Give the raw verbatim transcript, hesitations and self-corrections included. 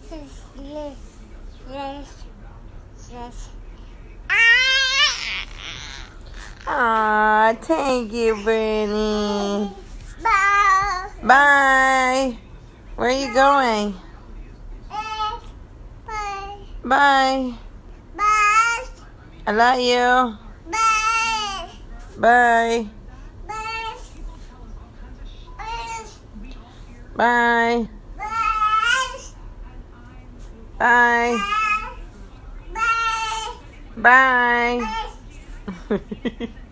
Yes. Yes. Yes. Aw, thank you, Brinney. Bye. Bye. Where are you going? Bye. Bye. Bye. I love you. Bye. Bye. Bye. Bye. Bye. Bye. Bye. Bye. Bye.